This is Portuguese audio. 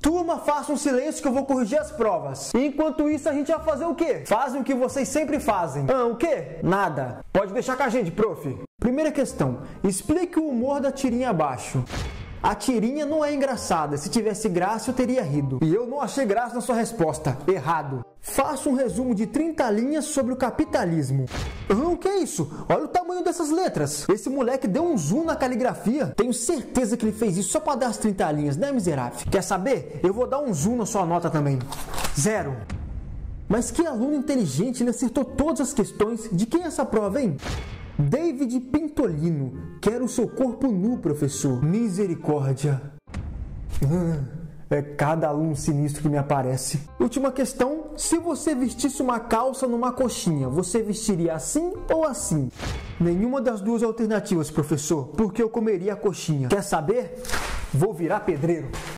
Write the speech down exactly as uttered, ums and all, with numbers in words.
Turma, faça um silêncio que eu vou corrigir as provas. Enquanto isso, a gente vai fazer o quê? Fazem o que vocês sempre fazem. Ah, o quê? Nada. Pode deixar com a gente, prof. Primeira questão. Explique o humor da tirinha abaixo. A tirinha não é engraçada. Se tivesse graça, eu teria rido. E eu não achei graça na sua resposta. Errado. Faça um resumo de trinta linhas sobre o capitalismo. Ah, o que é isso? Olha o tamanho dessas letras. Esse moleque deu um zoom na caligrafia. Tenho certeza que ele fez isso só para dar as trinta linhas, né, miserável? Quer saber? Eu vou dar um zoom na sua nota também. Zero. Mas que aluno inteligente, ele acertou todas as questões. De quem é essa prova, hein? David Pintolino. Quero o seu corpo nu, professor. Misericórdia. Ah. É cada aluno sinistro que me aparece. Última questão. Se você vestisse uma calça numa coxinha, você vestiria assim ou assim? Nenhuma das duas alternativas, professor, porque eu comeria a coxinha. Quer saber? Vou virar pedreiro.